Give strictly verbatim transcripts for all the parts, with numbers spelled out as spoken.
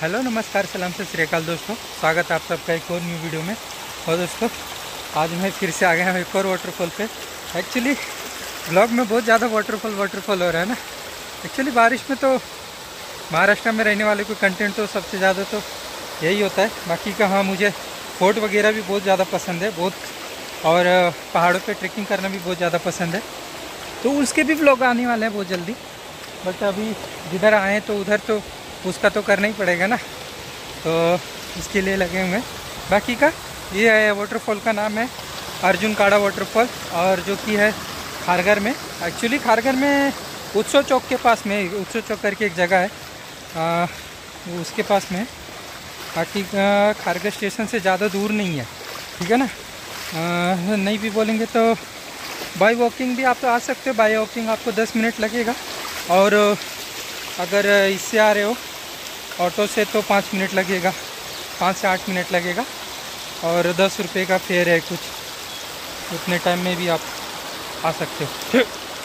Hello नमस्कार सलाम सत श्री अकाल दोस्तों, स्वागत है आप सबका एक और न्यू वीडियो में। और दोस्तों आज मैं फिर से आ गया हूँ एक और वाटरफॉल पे। एक्चुअली ब्लॉग में बहुत ज़्यादा वाटरफॉल वाटरफॉल हो रहा है ना। एक्चुअली बारिश में तो महाराष्ट्र में रहने वाले को कंटेंट तो सबसे ज़्यादा तो यही होता है। बाकी का हाँ, मुझे फोर्ट वगैरह भी बहुत ज़्यादा पसंद है बहुत, और पहाड़ों पर ट्रैकिंग करना भी बहुत ज़्यादा पसंद है। तो उसके भी व्लॉग आने वाले हैं बहुत जल्दी। बट अभी जिधर आए तो उधर तो उसका तो करना ही पड़ेगा ना, तो इसके लिए लगे हुए हैं। बाकी का ये है वाटरफॉल का नाम है अर्जुन काड़ा वाटरफॉल, और जो कि है खारघर में। एक्चुअली खारघर में उत्सव चौक के पास में, उत्सव चौक करके एक जगह है आ, उसके पास में। बाकी खारघर स्टेशन से ज़्यादा दूर नहीं है, ठीक है ना। आ, नहीं भी बोलेंगे तो बाई वॉकिंग भी आप आ सकते हो। बाई वॉकिंग आपको दस मिनट लगेगा, और अगर इससे आ रहे हो ऑटो से तो पाँच मिनट लगेगा, पाँच से आठ मिनट लगेगा। और दस रुपये का फेयर है कुछ, उतने टाइम में भी आप आ सकते हो।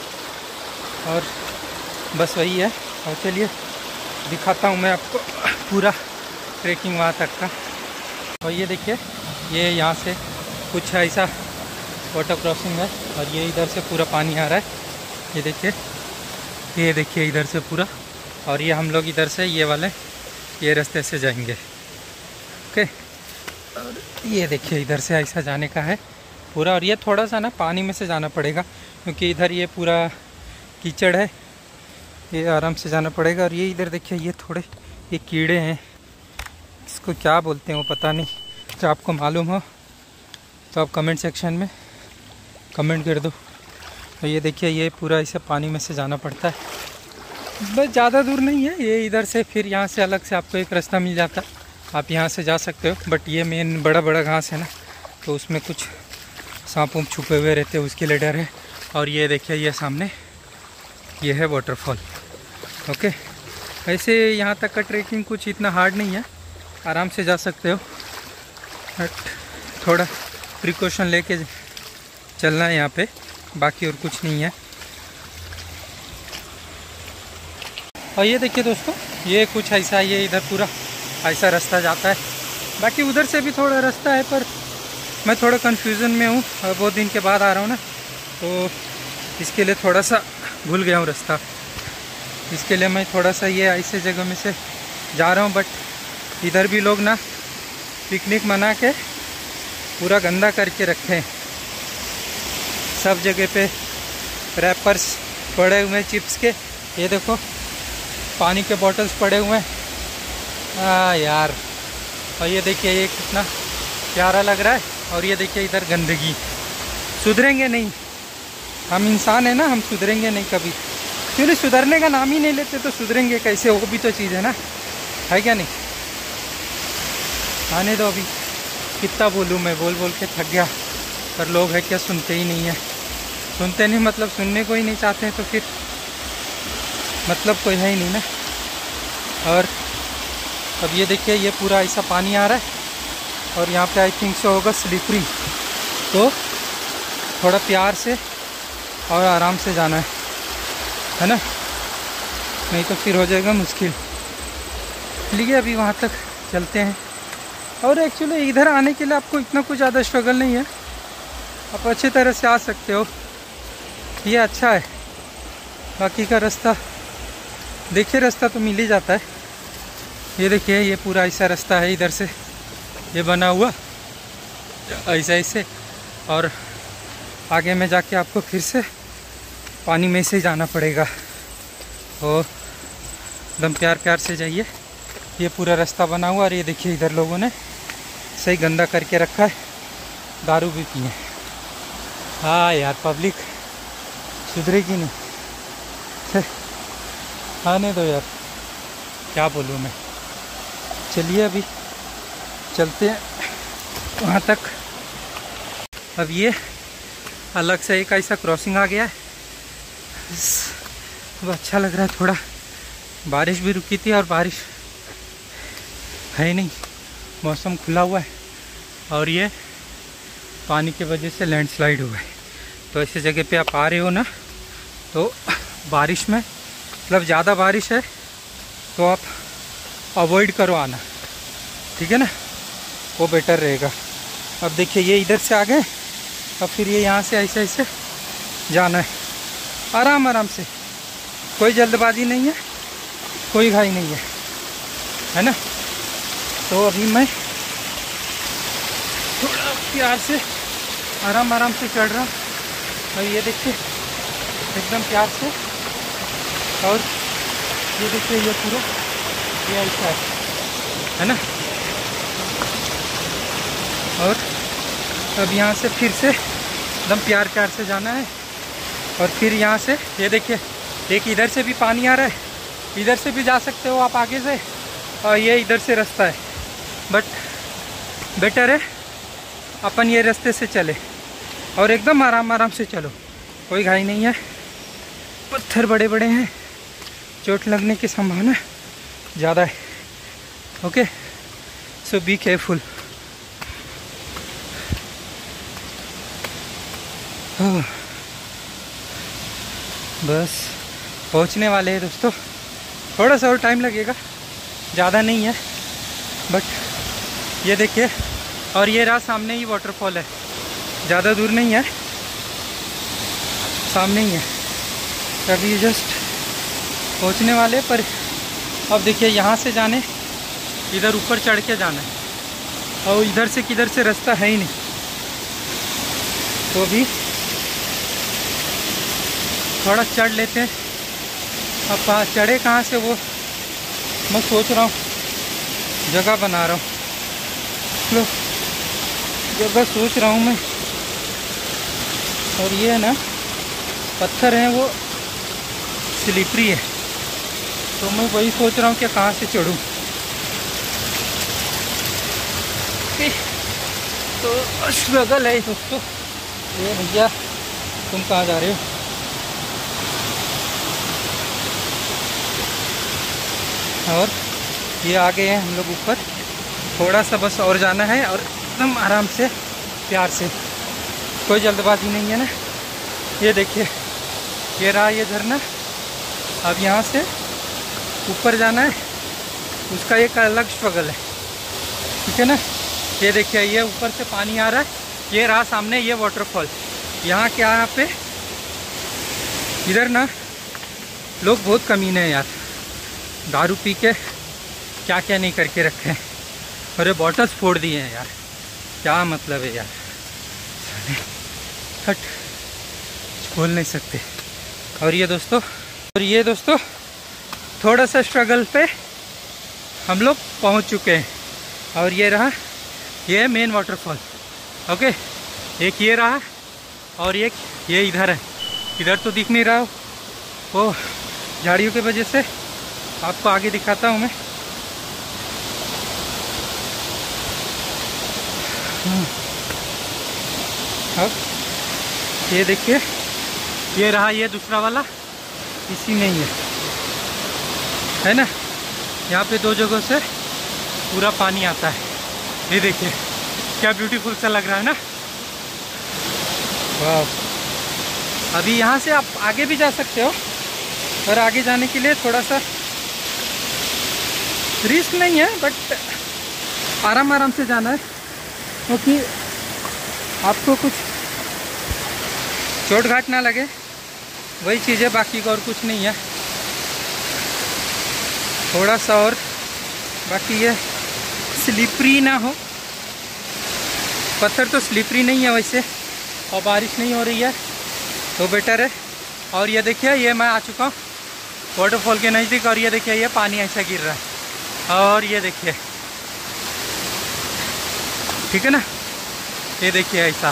और बस वही है। और चलिए दिखाता हूँ मैं आपको पूरा ट्रैकिंग वहाँ तक का। और ये देखिए, ये यहाँ से कुछ ऐसा वाटर क्रॉसिंग है, और ये इधर से पूरा पानी आ रहा है। ये देखिए, ये देखिए इधर से पूरा। और ये हम लोग इधर से ये वाले ये रास्ते से जाएंगे, ओके। और ये देखिए इधर से ऐसा जाने का है पूरा। और ये थोड़ा सा ना पानी में से जाना पड़ेगा, क्योंकि इधर ये पूरा कीचड़ है, ये आराम से जाना पड़ेगा। और ये इधर देखिए, ये थोड़े ये कीड़े हैं, इसको क्या बोलते हैं वो पता नहीं। तो आपको मालूम हो तो आप कमेंट सेक्शन में कमेंट कर दो। तो ये देखिए, ये पूरा ऐसे पानी में से जाना पड़ता है। बस ज़्यादा दूर नहीं है ये, इधर से फिर यहाँ से अलग से आपको एक रास्ता मिल जाता है, आप यहाँ से जा सकते हो। बट ये मेन बड़ा बड़ा घास है ना, तो उसमें कुछ सांप वाप छुपे हुए रहते हैं, उसके लिए डर है। और ये देखिए, ये सामने ये है वाटरफॉल, ओके। ऐसे यहाँ तक का ट्रैकिंग कुछ इतना हार्ड नहीं है, आराम से जा सकते हो। बट थोड़ा प्रिकॉशन लेके चलना है यहाँ पे, बाकी और कुछ नहीं है। और ये देखिए दोस्तों, ये कुछ ऐसा, ये इधर पूरा ऐसा रास्ता जाता है। बाकी उधर से भी थोड़ा रास्ता है, पर मैं थोड़ा कन्फ्यूज़न में हूँ, बहुत दिन के बाद आ रहा हूँ ना, तो इसके लिए थोड़ा सा भूल गया हूँ रास्ता। इसके लिए मैं थोड़ा सा ये ऐसे जगह में से जा रहा हूँ। बट इधर भी लोग ना पिकनिक मना के पूरा गंदा करके रखे हैं, सब जगह पे रैपर्स पड़े हुए हैं चिप्स के। ये देखो, पानी के बॉटल्स पड़े हुए हैं, आ यार। और ये देखिए, ये कितना प्यारा लग रहा है। और ये देखिए इधर गंदगी, सुधरेंगे नहीं हम, इंसान है ना, हम सुधरेंगे नहीं कभी। एक्चुअली सुधरने का नाम ही नहीं लेते तो सुधरेंगे कैसे, वो भी तो चीज़ है ना, है क्या नहीं। आने दो, अभी कितना बोलूँ मैं, बोल बोल के थक गया। पर लोग है क्या, सुनते ही नहीं है। सुनते नहीं मतलब सुनने को ही नहीं चाहते हैं, तो फिर मतलब कोई है ही नहीं ना। और अब ये देखिए, ये पूरा ऐसा पानी आ रहा है, और यहाँ पे आई थिंक सो होगा स्लिपरी, तो थोड़ा प्यार से और आराम से जाना है, है ना, नहीं तो फिर हो जाएगा मुश्किल। चलिए अभी वहाँ तक चलते हैं। और एक्चुअली इधर आने के लिए आपको इतना कुछ ज़्यादा स्ट्रगल नहीं है, आप अच्छी तरह से आ सकते हो, ये अच्छा है। बाकी का रास्ता देखिए, रास्ता तो मिल ही जाता है। ये देखिए, ये पूरा ऐसा रास्ता है, इधर से ये बना हुआ ऐसा ऐसे, और आगे में जाके आपको फिर से पानी में से जाना पड़ेगा। और एकदम प्यार प्यार से जाइए, ये पूरा रास्ता बना हुआ। और ये देखिए, इधर लोगों ने सही गंदा करके रखा है, दारू भी पिए। हाँ यार, पब्लिक सुधरेगी नहीं, आने दो यार, क्या बोलूँ मैं। चलिए अभी चलते हैं वहाँ तक। अब ये अलग से एक ऐसा क्रॉसिंग आ गया है, अब अच्छा लग रहा है थोड़ा। बारिश भी रुकी थी, और बारिश है नहीं, मौसम खुला हुआ है। और ये पानी की वजह से लैंडस्लाइड हुआ है। तो ऐसी जगह पे आप आ रहे हो ना, तो बारिश में मतलब ज़्यादा बारिश है तो आप अवॉइड करो आना, ठीक है ना, वो बेटर रहेगा। अब देखिए ये इधर से आ गए, अब फिर ये यहाँ से ऐसे ऐसे जाना है, आराम आराम से, कोई जल्दबाजी नहीं है, कोई घाई नहीं है, है ना। तो अभी मैं थोड़ा प्यार से आराम आराम से चढ़ रहा हूँ, और ये देखिए एकदम प्यार से, और ये देखिए ये पूरा ये ऐसा है, है ना। और अब यहाँ से फिर से एकदम प्यार प्यार से जाना है, और फिर यहाँ से ये देखिए एक इधर से भी पानी आ रहा है, इधर से भी जा सकते हो आप आगे से, और ये इधर से रास्ता है, बट बेटर है अपन ये रास्ते से चले और एकदम आराम आराम से चलो, कोई घाई नहीं है। पत्थर बड़े बड़े हैं, चोट लगने की संभावना ज़्यादा है। Okay, so be careful. बस पहुंचने वाले हैं दोस्तों, थोड़ा सा और टाइम लगेगा, ज़्यादा नहीं है, बट ये देखिए, और ये रहा सामने ही वाटरफॉल है, ज़्यादा दूर नहीं है, सामने ही है। अभी जस्ट पहुंचने वाले, पर अब देखिए यहाँ से जाने, इधर ऊपर चढ़ के जाना है, और इधर से किधर से रास्ता है ही नहीं, तो अभी थोड़ा चढ़ लेते हैं। अब चढ़े कहाँ से वो मैं सोच रहा हूँ, जगह बना रहा हूँ, लो जगह सोच रहा हूँ मैं। और ये है ना पत्थर हैं वो स्लिपरी है, तो मैं वही सोच रहा हूँ कि कहाँ से चढ़ूँ। तो स्ट्रगल है दोस्तों। ये भैया तुम कहाँ जा रहे हो? और ये आ गए हैं हम लोग ऊपर, थोड़ा सा बस और जाना है, और एकदम आराम से प्यार से, कोई जल्दबाजी नहीं है ना। ये देखिए ये रहा ये झरना, अब यहाँ से ऊपर जाना है, उसका एक अलग स्ट्रगल है, ठीक है ना। ये देखिए ये ऊपर से पानी आ रहा है, ये रहा सामने ये वाटरफॉल। यहाँ क्या यहाँ पे इधर ना लोग बहुत कमीने हैं यार, दारू पी के क्या क्या नहीं करके रखे हैं, और ये बॉटल्स फोड़ दिए हैं यार, क्या मतलब है यार, हट बोल नहीं सकते। और ये दोस्तों और ये दोस्तों थोड़ा सा स्ट्रगल पे हम लोग पहुंच चुके हैं, और ये रहा ये है मेन वाटरफॉल। ओके, एक ये रहा और एक ये इधर है, इधर तो दिख नहीं रहा हो, वो झाड़ियों की वजह से, आपको आगे दिखाता हूँ मैं। अब ये देखिए ये रहा ये दूसरा वाला, इसी में ही है, है ना। यहाँ पे दो जगहों से पूरा पानी आता है, ये देखिए क्या ब्यूटीफुल सा लग रहा है ना। वाह, अभी यहाँ से आप आगे भी जा सकते हो, और आगे जाने के लिए थोड़ा सा रिस्क नहीं है, बट आराम आराम से जाना है, क्योंकि आपको कुछ चोट घाट ना लगे, वही चीज़ है, बाकी का और कुछ नहीं है। थोड़ा सा और, बाकी ये स्लिपरी ना हो, पत्थर तो स्लिपरी नहीं है वैसे, और बारिश नहीं हो रही है तो बेटर है। और ये देखिए ये मैं आ चुका हूँ वाटरफॉल के नज़दीक, और ये देखिए ये पानी ऐसा गिर रहा है, और ये देखिए, ठीक है ना, ये देखिए ऐसा।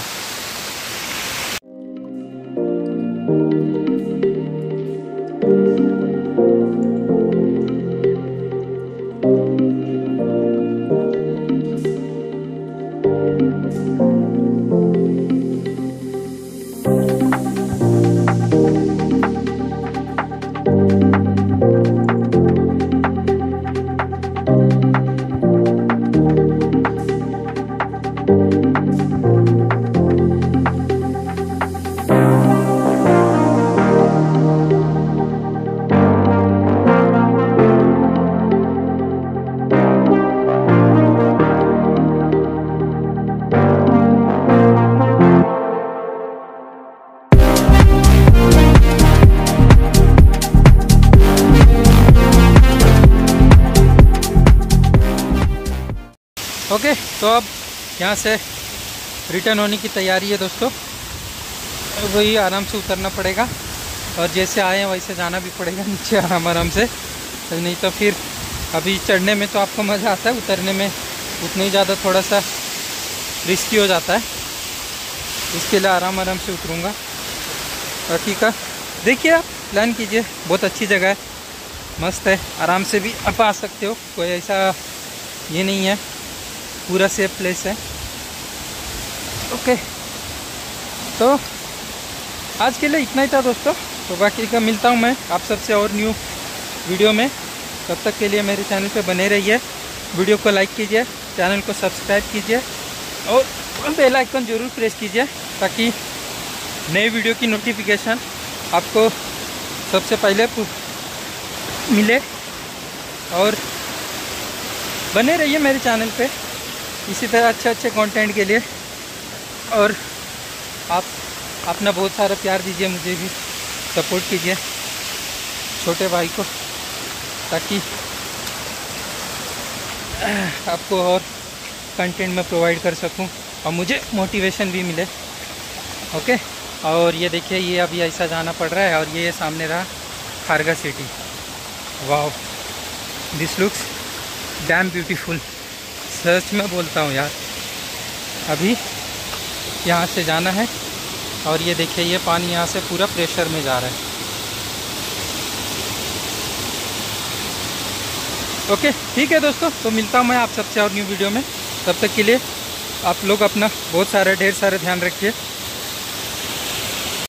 ओके, तो अब यहाँ से रिटर्न होने की तैयारी है दोस्तों। वही आराम से उतरना पड़ेगा और जैसे आए हैं वैसे जाना भी पड़ेगा नीचे आराम आराम से, नहीं तो फिर अभी चढ़ने में तो आपको मज़ा आता है, उतरने में उतना ही ज़्यादा थोड़ा सा रिस्की हो जाता है। इसके लिए आराम आराम से उतरूँगा। बाकी का देखिए, आप प्लान कीजिए, बहुत अच्छी जगह है, मस्त है, आराम से भी आप आ सकते हो, कोई ऐसा ये नहीं है, पूरा सेफ प्लेस है। ओके, तो आज के लिए इतना ही था दोस्तों। तो बाकी का मिलता हूँ मैं आप सबसे और न्यू वीडियो में। तब तक के लिए मेरे चैनल पे बने रहिए, वीडियो को लाइक कीजिए, चैनल को सब्सक्राइब कीजिए और बेल आइकन ज़रूर प्रेस कीजिए ताकि नए वीडियो की नोटिफिकेशन आपको सबसे पहले मिले। और बने रहिए मेरे चैनल पे इसी तरह अच्छे अच्छे कंटेंट के लिए। और आप अपना बहुत सारा प्यार दीजिए, मुझे भी सपोर्ट कीजिए, छोटे भाई को, ताकि आपको और कंटेंट में प्रोवाइड कर सकूं और मुझे मोटिवेशन भी मिले। ओके, और ये देखिए, ये अभी ऐसा जाना पड़ रहा है और ये सामने रहा Kharga city. Wow, this looks damn beautiful, सच में बोलता हूँ यार। अभी यहाँ से जाना है और ये देखिए, ये पानी यहाँ से पूरा प्रेशर में जा रहा है। ओके, ठीक है दोस्तों, तो मिलता हूँ मैं आप सबसे और न्यू वीडियो में। तब तक के लिए आप लोग अपना बहुत सारा ढेर सारा ध्यान रखिए।